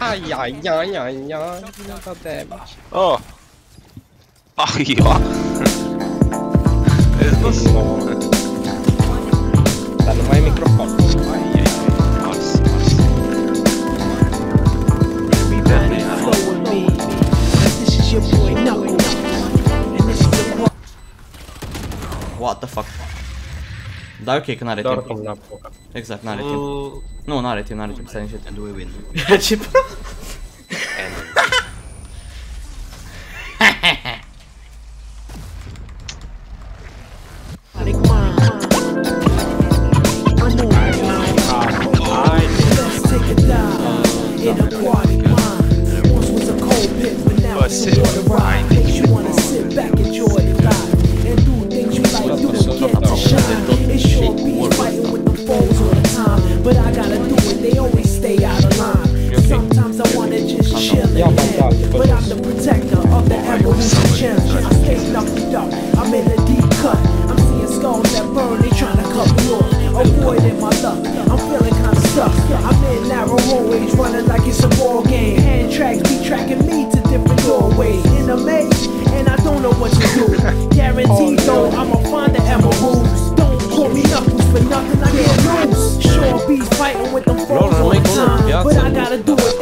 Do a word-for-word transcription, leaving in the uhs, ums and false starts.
Aj, aj, aj, aj, aj. No damage. O! Ach ja! Jest dos... Dale, no hay micrófono. Aj, aj, aj. Mars, Mars. What the fuck? Da, ok, că n-are timp. Doar cum n-a apucat. Exact, n-are timp. Nu, n-are timp, n-are timp, stai încet. And we win. Ce pro? But I gotta do it, they always stay out of line. Sometimes I wanna just chill in there, but I'm the protector of the emeralds and gems. I stay knuckled up, I'm in a deep cut. I'm seeing skulls that burn, they tryna cut me off. Avoiding my luck, I'm feeling kinda stuck. I'm in narrow roadways, running like it's a ball game. Hand tracks be tracking me to different doorways. In a maze, and I don't know what to do. Guaranteed though, I'ma find the emeralds. Don't call me knuckles for nothing, I can't lose. Sure beats fighting with them foes all the time, but I gotta do it